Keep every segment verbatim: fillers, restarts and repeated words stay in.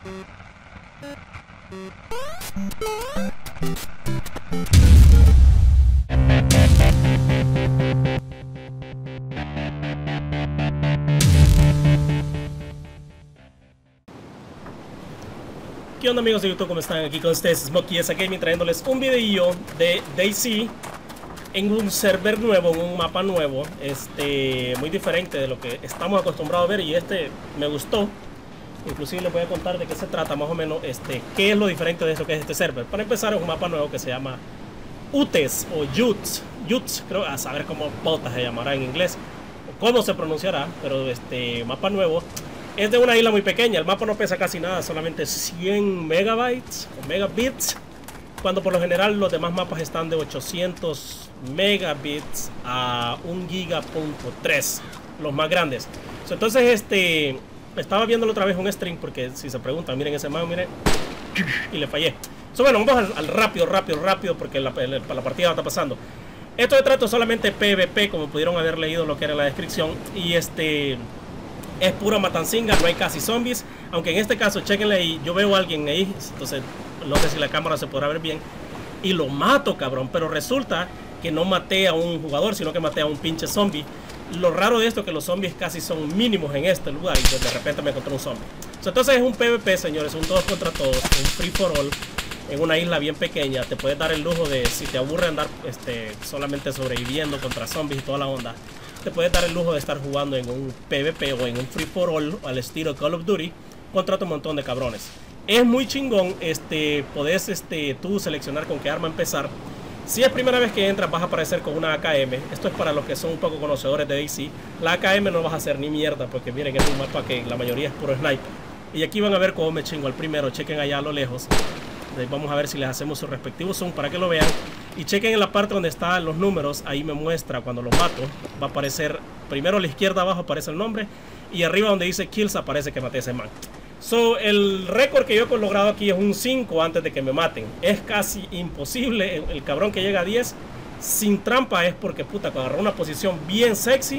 ¿Qué onda, amigos de YouTube? ¿Cómo están? Aquí con ustedes Smokey Gaming, trayéndoles un videillo de DayZ en un server nuevo, en un mapa nuevo, este, muy diferente de lo que estamos acostumbrados a ver, y este me gustó. Inclusive les voy a contar de qué se trata más o menos, este, qué es lo diferente de esto que es este server. Para empezar, es un mapa nuevo que se llama Utes o Utes, Utes, creo, a saber cómo botas se llamará en inglés o cómo se pronunciará, pero este mapa nuevo es de una isla muy pequeña. El mapa no pesa casi nada, solamente cien megabytes o megabits, cuando por lo general los demás mapas están de ochocientos megabits a un giga punto tres, los más grandes. Entonces, este, estaba viéndolo otra vez un stream, porque si se preguntan, miren ese mapa, miren, y le fallé. So, bueno, vamos al, al rápido, rápido, rápido, porque la, la, la partida está pasando. Esto de trato solamente PvP, como pudieron haber leído lo que era la descripción, y este es pura matanzinga, no hay casi zombies, aunque en este caso, chequenle ahí, yo veo a alguien ahí, entonces no sé si la cámara se podrá ver bien, y lo mato, cabrón, pero resulta que no maté a un jugador, sino que maté a un pinche zombie. Lo raro de esto es que los zombies casi son mínimos en este lugar, y de repente me encontré un zombie. Entonces es un PvP, señores, un todos contra todos, un free for all, en una isla bien pequeña. Te puedes dar el lujo de, si te aburre andar este, solamente sobreviviendo contra zombies y toda la onda, te puedes dar el lujo de estar jugando en un PvP o en un free for all al estilo Call of Duty contra un montón de cabrones. Es muy chingón, este, podés este, tú seleccionar con qué arma empezar. Si es primera vez que entras, vas a aparecer con una A K M. Esto es para los que son un poco conocedores de DayZ. La A K M no vas a hacer ni mierda, porque miren, es un mapa que la mayoría es puro sniper. Y aquí van a ver cómo me chingo al primero. Chequen allá a lo lejos. Vamos a ver si les hacemos su respectivo zoom para que lo vean. Y chequen en la parte donde están los números. Ahí me muestra cuando lo mato. Va a aparecer primero a la izquierda abajo aparece el nombre, y arriba donde dice kills aparece que maté a ese man. So, el récord que yo he logrado aquí es un cinco antes de que me maten. Es casi imposible. El, el cabrón que llega a diez sin trampa es porque puta, agarró una posición bien sexy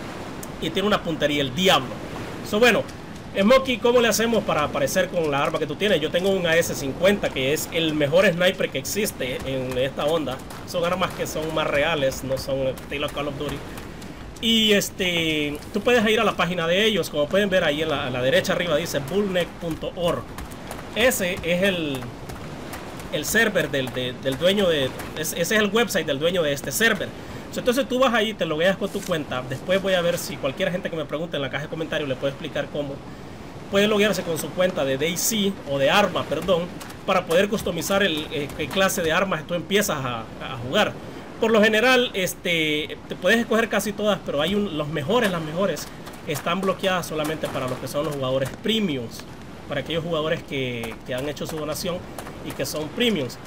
y tiene una puntería, el diablo. So, bueno, Smokey, ¿cómo le hacemos para aparecer con la arma que tú tienes? Yo tengo un A S cincuenta, que es el mejor sniper que existe en esta onda. Son armas que son más reales, no son estilo Call of Duty. Y este, tú puedes ir a la página de ellos, como pueden ver ahí en la, a la derecha arriba dice bullneck punto org. Ese es el, el server del, de, del dueño de, ese es el website del dueño de este server. Entonces tú vas ahí, te logueas con tu cuenta. Después voy a ver si cualquier gente que me pregunte en la caja de comentarios le puedo explicar cómo puede loguearse con su cuenta de DayZ o de arma, perdón, para poder customizar el, el, el clase de armas que tú empiezas a, a jugar. Por lo general, este, te puedes escoger casi todas, pero hay un, los mejores, las mejores están bloqueadas solamente para los que son los jugadores premiums, para aquellos jugadores que, que han hecho su donación y que son premiums.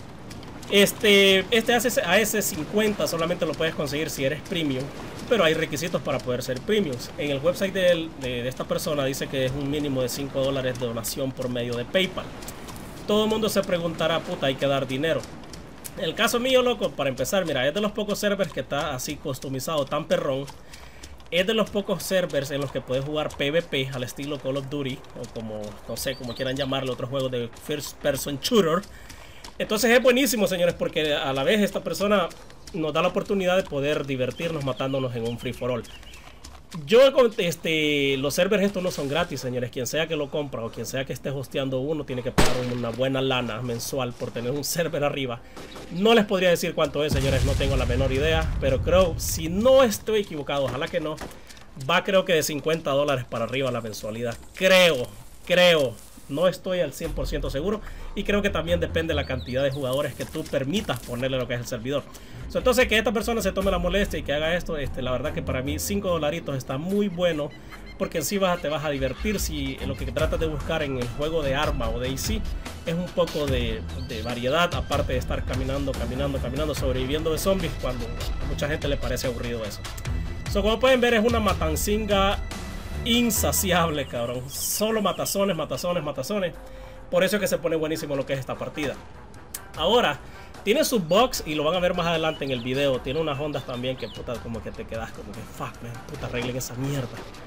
Este, este A S cincuenta solamente lo puedes conseguir si eres premium, pero hay requisitos para poder ser premiums. En el website de, él, de, de esta persona dice que es un mínimo de cinco dólares de donación por medio de PayPal. Todo el mundo se preguntará, puta, hay que dar dinero. En el caso mío, loco, para empezar, mira, es de los pocos servers que está así customizado, tan perrón. Es de los pocos servers en los que puedes jugar PvP al estilo Call of Duty, o como, no sé, como quieran llamarlo, otros juegos de First Person Shooter. Entonces es buenísimo, señores, porque a la vez esta persona nos da la oportunidad de poder divertirnos matándonos en un free for all. Yo, este, los servers estos no son gratis, señores. Quien sea que lo compra o quien sea que esté hosteando uno tiene que pagar una buena lana mensual por tener un server arriba. No les podría decir cuánto es, señores, no tengo la menor idea, pero creo, si no estoy equivocado, ojalá que no, va creo que de cincuenta dólares para arriba la mensualidad. Creo, creo. No estoy al cien por ciento seguro, y creo que también depende de la cantidad de jugadores que tú permitas ponerle lo que es el servidor. So, entonces que esta persona se tome la molestia y que haga esto, este, la verdad que para mí cinco dolaritos está muy bueno, porque en sí vas, te vas a divertir. Si lo que tratas de buscar en el juego de arma o de DayZ es un poco de, de variedad, aparte de estar caminando, caminando, caminando, sobreviviendo de zombies, cuando a mucha gente le parece aburrido eso. So, como pueden ver, es una matanzinga insaciable, cabrón. Solo matazones, matazones, matazones. Por eso es que se pone buenísimo lo que es esta partida. Ahora, tiene sus bugs y lo van a ver más adelante en el video. Tiene unas ondas también que puta, como que te quedas como que fuck, man, puta, arreglen esa mierda.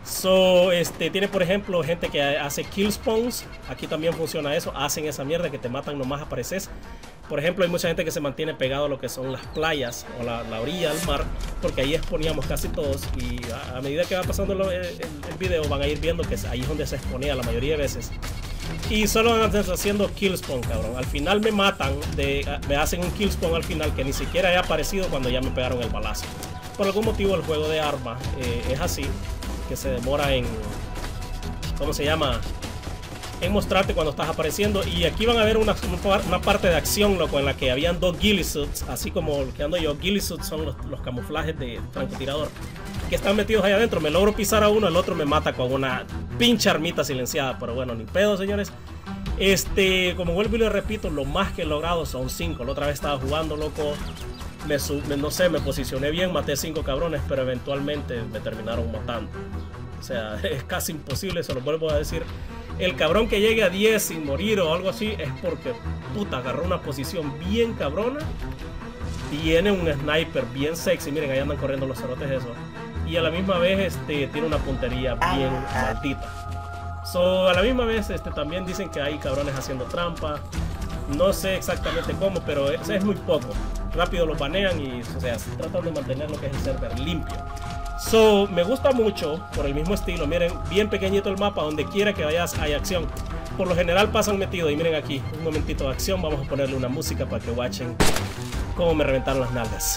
So, este, tiene por ejemplo gente que hace kill spawns. Aquí también funciona eso. Hacen esa mierda que te matan nomás apareces. Por ejemplo, hay mucha gente que se mantiene pegado a lo que son las playas o la, la orilla del mar, porque ahí exponíamos casi todos. Y a, a medida que va pasando el, el, el video van a ir viendo que ahí es donde se exponía la mayoría de veces. Y solo andan haciendo kill spawn, cabrón. Al final me matan, de, me hacen un kill spawn al final que ni siquiera he aparecido cuando ya me pegaron el balazo. Por algún motivo el juego de arma eh, es así, que se demora en, ¿cómo se llama? En mostrarte cuando estás apareciendo. Y aquí van a ver una, una parte de acción, loco, en la que habían dos ghillie suits, así como lo que ando yo. Ghillie suits son los, los camuflajes de francotirador que están metidos ahí adentro. Me logro pisar a uno, el otro me mata con una pinche armita silenciada. Pero bueno, ni pedo, señores. Este, como vuelvo y le repito, lo más que he logrado son cinco. La otra vez estaba jugando, loco. Me, me, no sé, me posicioné bien, maté cinco cabrones, pero eventualmente me terminaron matando. O sea, es casi imposible, se lo vuelvo a decir. El cabrón que llegue a diez sin morir o algo así es porque, puta, agarró una posición bien cabrona. Tiene un sniper bien sexy, miren, ahí andan corriendo los cerotes eso. Y a la misma vez este, tiene una puntería bien maldita. So, a la misma vez este, también dicen que hay cabrones haciendo trampa. No sé exactamente cómo, pero es, es muy poco. Rápido los banean y, o sea, tratan de mantener lo que es el server limpio. So, me gusta mucho por el mismo estilo. Miren, bien pequeñito el mapa, donde quiera que vayas hay acción. Por lo general pasan metidos. Y miren aquí, un momentito de acción. Vamos a ponerle una música para que watchen cómo me reventaron las nalgas.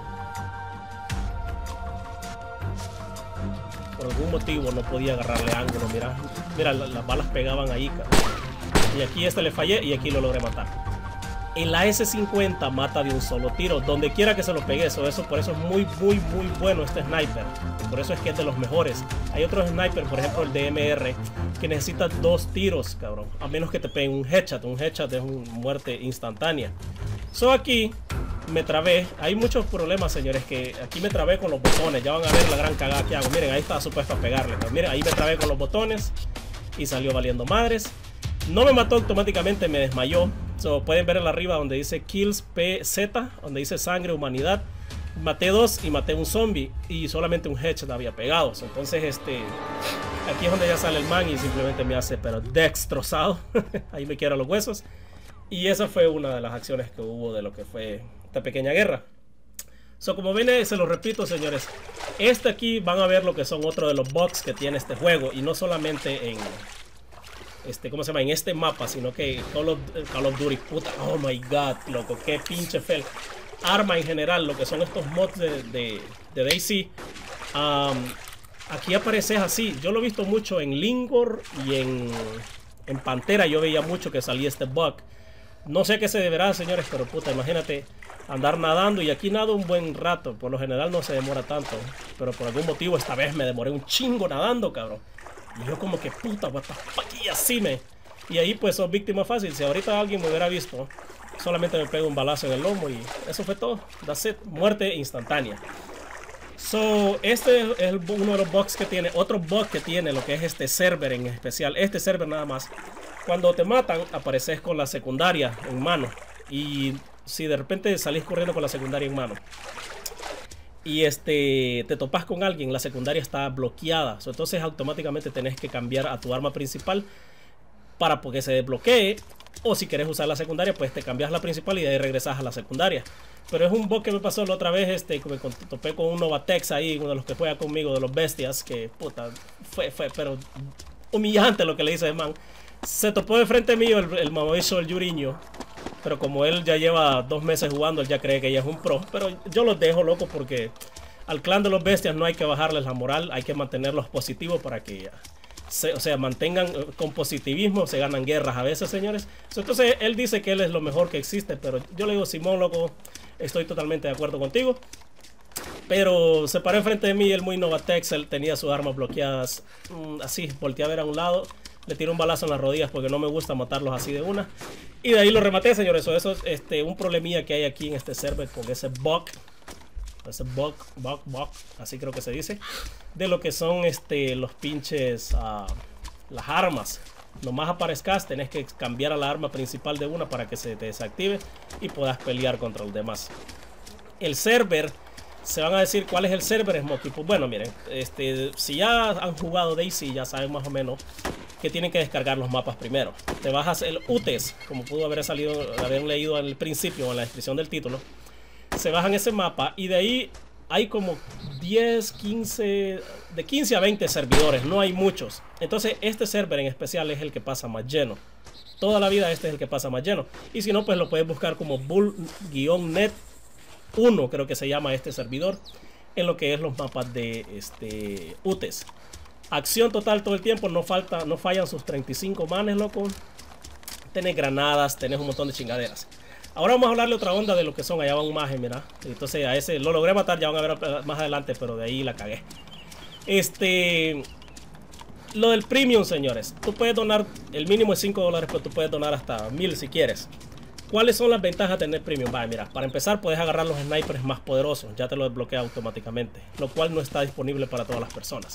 Por algún motivo no podía agarrarle ángulo. Mira, mira, las, las balas pegaban ahí, cabrón. Y aquí este le fallé y aquí lo logré matar. El A S cincuenta mata de un solo tiro, donde quiera que se lo pegue. Eso, eso, por eso es muy, muy, muy bueno este sniper. Por eso es que es de los mejores. Hay otros snipers, por ejemplo el D M R, que necesita dos tiros, cabrón. A menos que te peguen un headshot. Un headshot es una muerte instantánea. So aquí me trabé. Hay muchos problemas, señores, que aquí me trabé con los botones. Ya van a ver la gran cagada que hago. Miren, ahí estaba supuesto a pegarle. Pero miren, ahí me trabé con los botones y salió valiendo madres. No me mató automáticamente, me desmayó. So, pueden ver en arriba donde dice Kills P Z, donde dice sangre, humanidad. Maté dos y maté un zombie y solamente un headshot había pegado. So, entonces este, aquí es donde ya sale el man y simplemente me hace pero destrozado. Ahí me quiebra los huesos. Y esa fue una de las acciones que hubo de lo que fue esta pequeña guerra. So, como ven, se lo repito, señores, este aquí van a ver lo que son otro de los bugs que tiene este juego. Y no solamente en... Este, ¿cómo se llama? En este mapa, sino que Call of, Call of Duty, puta, oh my god, loco, qué pinche fel. Arma en general, lo que son estos mods de, de, de DayZ. Um, aquí aparece así. Yo lo he visto mucho en Lingor y en, en Pantera. Yo veía mucho que salía este bug. No sé a qué se deberá, señores, pero puta, imagínate andar nadando. Y aquí nado un buen rato. Por lo general no se demora tanto. Pero por algún motivo esta vez me demoré un chingo nadando, cabrón. Y yo como que puta, what the fuck, y así me... Y ahí pues sos víctima fácil. Si ahorita alguien me hubiera visto, solamente me pego un balazo en el lomo y eso fue todo. That's it. Muerte instantánea. So, este es el, uno de los bugs que tiene. Otro bug que tiene lo que es este server en especial. Este server nada más. Cuando te matan, apareces con la secundaria en mano. Y si de repente salís corriendo con la secundaria en mano y este te topas con alguien, la secundaria está bloqueada. So, entonces automáticamente tenés que cambiar a tu arma principal para que se desbloquee. O si quieres usar la secundaria, pues te cambias la principal y de ahí regresas a la secundaria. Pero es un bug que me pasó la otra vez, este, que me topé con un Novatex ahí, uno de los que juega conmigo, de los bestias, que puta, fue, fue, pero humillante lo que le hice de man. Se topó de frente mío el, el mamabicho del Yuriño. Pero como él ya lleva dos meses jugando, él ya cree que ya es un pro. Pero yo los dejo, loco, porque al clan de los bestias no hay que bajarles la moral. Hay que mantenerlos positivos para que se, o sea, mantengan con positivismo. Se ganan guerras a veces, señores. Entonces él dice que él es lo mejor que existe. Pero yo le digo, Simón, loco, estoy totalmente de acuerdo contigo. Pero se paró enfrente de mí, él muy Novatex. Él tenía sus armas bloqueadas. Mmm, así, volteé a ver a un lado. Le tiré un balazo en las rodillas porque no me gusta matarlos así de una. Y de ahí lo rematé, señores. Eso, eso es este, un problemilla que hay aquí en este server con ese bug. Ese bug, bug, bug. Así creo que se dice. De lo que son este, los pinches... Uh, las armas. Nomás aparezcas, tenés que cambiar a la arma principal de una para que se te desactive y puedas pelear contra los demás. El server Se van a decir cuál es el server Smokey. Pues bueno, miren, este, si ya han jugado DayZ, ya saben más o menos que tienen que descargar los mapas primero. Te bajas el U T E S, como pudo haber salido, haber leído al principio o en la descripción del título. Se bajan ese mapa y de ahí hay como diez, quince, de quince a veinte servidores, no hay muchos. Entonces este server en especial es el que pasa más lleno. Toda la vida este es el que pasa más lleno. Y si no, pues lo puedes buscar como bull-net uno, creo que se llama este servidor, en lo que es los mapas de este U T E S. Acción total todo el tiempo, no falta, no fallan sus treinta y cinco manes, loco. Tenés granadas, tenés un montón de chingaderas. Ahora vamos a hablarle otra onda de lo que son. Allá va un maje, mira. Entonces a ese lo logré matar, ya van a ver más adelante, pero de ahí la cagué. Este... Lo del premium, señores. Tú puedes donar, el mínimo es cinco dólares, pero tú puedes donar hasta mil si quieres. ¿Cuáles son las ventajas de tener premium? Vaya, mira, para empezar puedes agarrar los snipers más poderosos. Ya te lo desbloquea automáticamente, lo cual no está disponible para todas las personas.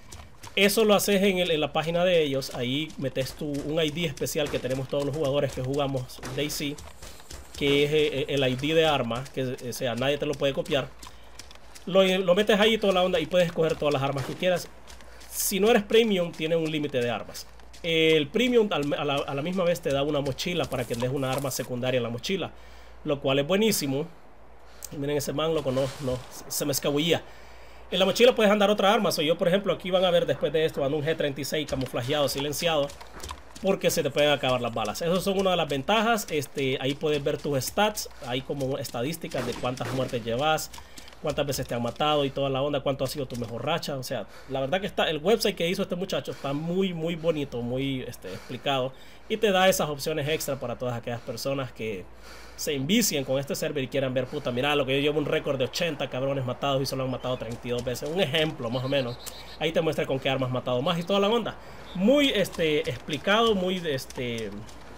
Eso lo haces en, el, en la página de ellos. Ahí metes tu, un I D especial que tenemos todos los jugadores que jugamos DayZ, que es el I D de arma, que o sea, nadie te lo puede copiar. Lo, lo metes ahí toda la onda y puedes escoger todas las armas que quieras. Si no eres premium, tiene un límite de armas. El premium a la, a la misma vez te da una mochila para que des una arma secundaria en la mochila, lo cual es buenísimo. Y miren ese man, loco, no, no, se me escabullía. En la mochila puedes andar otra arma. So, yo, por ejemplo, aquí van a ver después de esto, ando un G treinta y seis camuflajeado, silenciado, porque se te pueden acabar las balas. Esas son una de las ventajas. Este, ahí puedes ver tus stats. Hay como estadísticas de cuántas muertes llevas, cuántas veces te han matado y toda la onda, cuánto ha sido tu mejor racha. O sea, la verdad que está, el website que hizo este muchacho está muy, muy bonito, muy este, explicado. Y te da esas opciones extra para todas aquellas personas que se envicien con este server y quieran ver, puta, mira lo que yo llevo un récord de ochenta cabrones matados y solo han matado treinta y dos veces. Un ejemplo, más o menos. Ahí te muestra con qué armas has matado más y toda la onda. Muy este, explicado, muy este...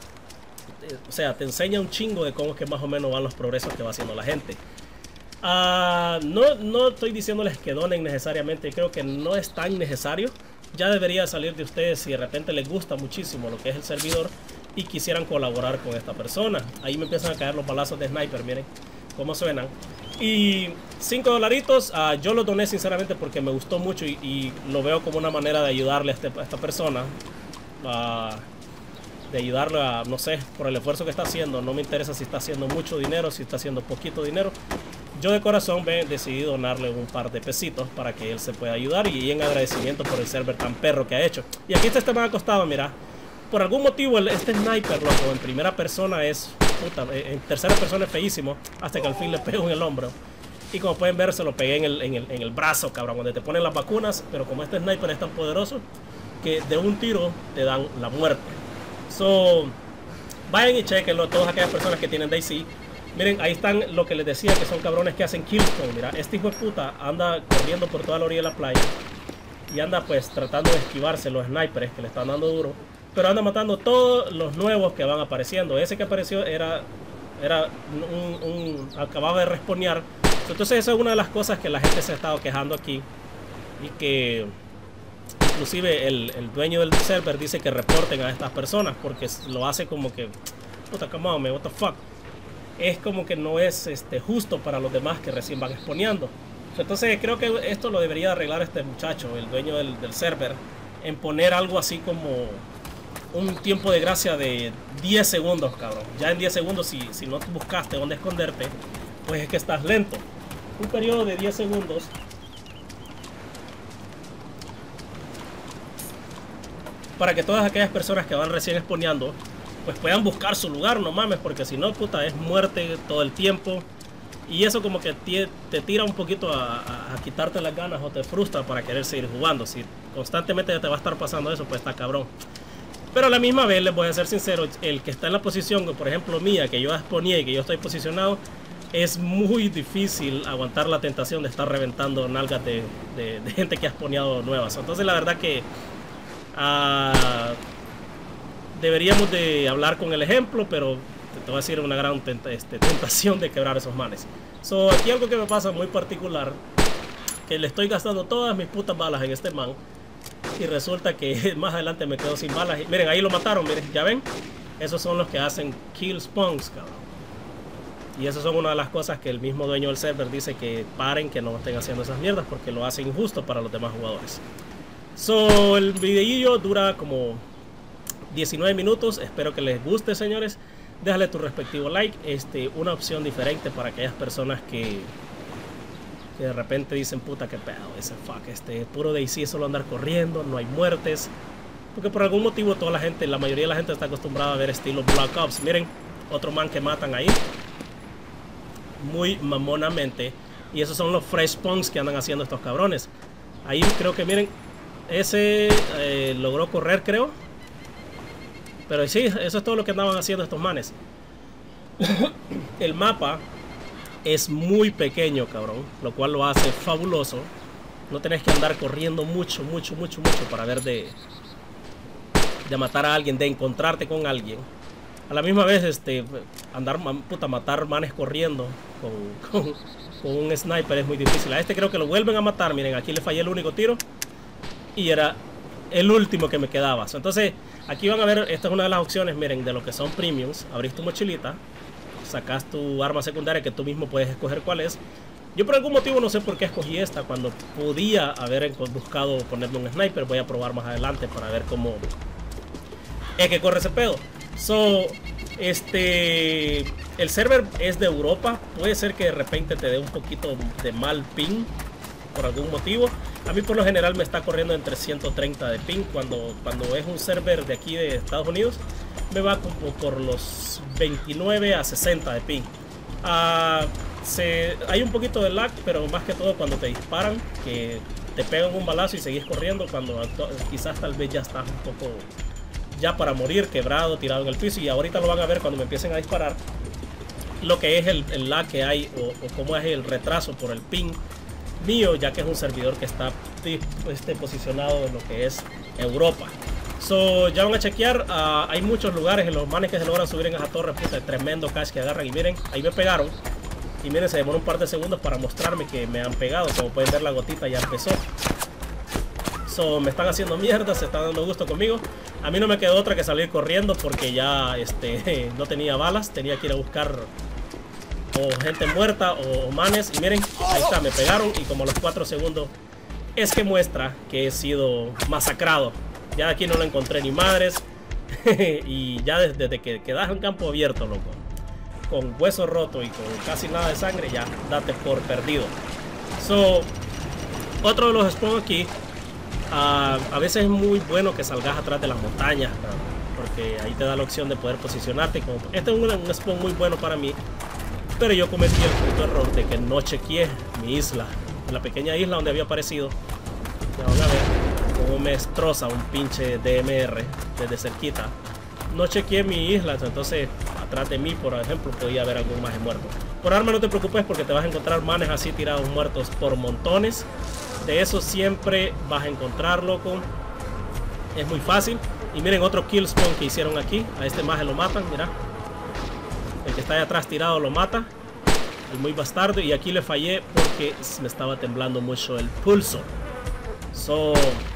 O sea, te enseña un chingo de cómo es que más o menos van los progresos que va haciendo la gente. Uh, no, no estoy diciéndoles que donen necesariamente, creo que no es tan necesario. Ya debería salir de ustedes si de repente les gusta muchísimo lo que es el servidor y quisieran colaborar con esta persona. Ahí me empiezan a caer los balazos de sniper, miren cómo suenan. Y cinco dolaritos, uh, yo lo doné sinceramente porque me gustó mucho y, y lo veo como una manera de ayudarle a, este, a esta persona. Uh, de ayudarle a, no sé, por el esfuerzo que está haciendo. No me interesa si está haciendo mucho dinero, si está haciendo poquito dinero. Yo de corazón me decidí donarle un par de pesitos para que él se pueda ayudar y en agradecimiento por el server tan perro que ha hecho. Y aquí está este man acostado, mira. Por algún motivo el, este sniper, loco, en primera persona es... Puta, en tercera persona es feísimo, hasta que al fin le pego en el hombro. Y como pueden ver, se lo pegué en el, en el, en el brazo, cabrón, donde te ponen las vacunas. Pero como este sniper es tan poderoso, que de un tiro te dan la muerte. So, vayan y chequenlo, todas aquellas personas que tienen DayZ. Miren, ahí están lo que les decía, que son cabrones que hacen killstone. Mira, este hijo de puta anda corriendo por toda la orilla de la playa y anda pues tratando de esquivarse los snipers que le están dando duro, pero anda matando todos los nuevos que van apareciendo. Ese que apareció era, era un, un acababa de respawnear. Entonces eso es una de las cosas que la gente se ha estado quejando aquí, y que inclusive el, el dueño del server dice que reporten a estas personas porque lo hace como que, puta, come on, man, what the fuck. Es como que no es este, justo para los demás que recién van exponeando. Entonces creo que esto lo debería arreglar este muchacho, el dueño del, del server, en poner algo así como un tiempo de gracia de diez segundos, cabrón. Ya en diez segundos, si, si no buscaste dónde esconderte, pues es que estás lento. Un periodo de diez segundos para que todas aquellas personas que van recién exponeando pues puedan buscar su lugar, no mames, porque si no, puta, es muerte todo el tiempo. Y eso como que te, te tira un poquito a, a, a quitarte las ganas o te frustra para querer seguir jugando. Si constantemente te va a estar pasando eso, pues está cabrón. Pero a la misma vez, les voy a ser sincero, el que está en la posición, por ejemplo mía, que yo exponía y que yo estoy posicionado, es muy difícil aguantar la tentación de estar reventando nalgas de, de, de gente que ha exponeado nuevas. Entonces la verdad que... Uh, deberíamos de hablar con el ejemplo, pero te voy a decir una gran tenta, este, tentación de quebrar esos manes. So, aquí algo que me pasa muy particular, que le estoy gastando todas mis putas balas en este man, y resulta que más adelante me quedo sin balas. Y, miren, ahí lo mataron, miren, ya ven, esos son los que hacen kill spawns, cabrón. Y esas son una de las cosas que el mismo dueño del server dice que paren, que no estén haciendo esas mierdas porque lo hace injusto para los demás jugadores. So, el videillo dura como diecinueve minutos. Espero que les guste, señores. Déjale tu respectivo like. Este, una opción diferente para aquellas personas que, que de repente dicen, puta, que pedo, ese fuck, este puro D C es solo andar corriendo, no hay muertes. Porque por algún motivo toda la gente, la mayoría de la gente está acostumbrada a ver estilo Black Ops. Miren, otro man que matan ahí muy mamonamente. Y esos son los fresh punks que andan haciendo estos cabrones. Ahí creo que miren, ese eh, logró correr, creo. Pero sí, eso es todo lo que andaban haciendo estos manes. El mapa es muy pequeño, cabrón, lo cual lo hace fabuloso. No tenés que andar corriendo mucho, mucho, mucho, mucho para ver de, de matar a alguien, de encontrarte con alguien. A la misma vez, este, andar, puta, matar manes corriendo con, con, con un sniper es muy difícil. A este creo que lo vuelven a matar. Miren, aquí le fallé el único tiro y era el último que me quedaba. Entonces, aquí van a ver, esta es una de las opciones, miren, de lo que son premiums. Abrís tu mochilita, sacas tu arma secundaria que tú mismo puedes escoger cuál es. Yo por algún motivo no sé por qué escogí esta cuando podía haber buscado ponerme un sniper. Voy a probar más adelante para ver cómo es que corre ese pedo. So, este, el server es de Europa. Puede ser que de repente te dé un poquito de mal ping por algún motivo. A mí por lo general me está corriendo entre ciento treinta de ping. Cuando, cuando es un server de aquí de Estados Unidos, me va como por los veintinueve a sesenta de ping. Uh, se, hay un poquito de lag, pero más que todo cuando te disparan, que te pegan un balazo y seguís corriendo, cuando quizás tal vez ya estás un poco ya para morir, quebrado, tirado en el piso. Y ahorita lo van a ver cuando me empiecen a disparar, lo que es el, el lag que hay, o, o cómo es el retraso por el ping mío, ya que es un servidor que está este, posicionado en lo que es Europa. So, ya van a chequear, uh, hay muchos lugares en los manes que se logran subir en esa torre, puta, tremendo cash que agarran. Y miren, ahí me pegaron. Y miren, se demoró un par de segundos para mostrarme que me han pegado. Como pueden ver, la gotita ya empezó. So, me están haciendo mierda, se están dando gusto conmigo. A mí no me quedó otra que salir corriendo porque ya este, no tenía balas. Tenía que ir a buscar o gente muerta o, o manes. Y miren, ahí está, me pegaron. Y como a los cuatro segundos es que muestra que he sido masacrado. Ya aquí no lo encontré ni madres. Y ya desde, desde que quedas en campo abierto, loco, con hueso roto y con casi nada de sangre, ya date por perdido. So, otro de los spawns aquí, uh, a veces es muy bueno que salgas atrás de las montañas, ¿no? Porque ahí te da la opción de poder posicionarte. Como, este es un, un spawn muy bueno para mí, pero yo cometí el puto error de que no chequeé mi isla, la pequeña isla donde había aparecido. Ya van a ver cómo me destroza un pinche D M R desde cerquita. No chequeé mi isla, entonces atrás de mí, por ejemplo, podía haber algún maje muerto. Por arma no te preocupes porque te vas a encontrar manes así tirados muertos por montones. De eso siempre vas a encontrar, loco. Es muy fácil. Y miren otro kill spawn que hicieron aquí. A este maje lo matan, mira. El que está ahí atrás tirado lo mata. El muy bastardo. Y aquí le fallé porque me estaba temblando mucho el pulso. So,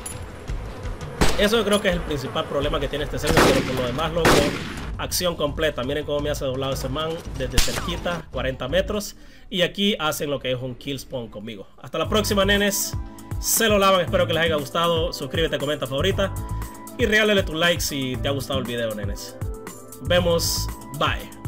eso yo creo que es el principal problema que tiene este server. Pero por lo demás, loco, acción completa. Miren cómo me hace doblado ese man desde cerquita, cuarenta metros. Y aquí hacen lo que es un kill spawn conmigo. Hasta la próxima, nenes. Se lo lavan, espero que les haya gustado. Suscríbete, comenta, favorita. Y regálale tu like si te ha gustado el video, nenes. Vemos, bye.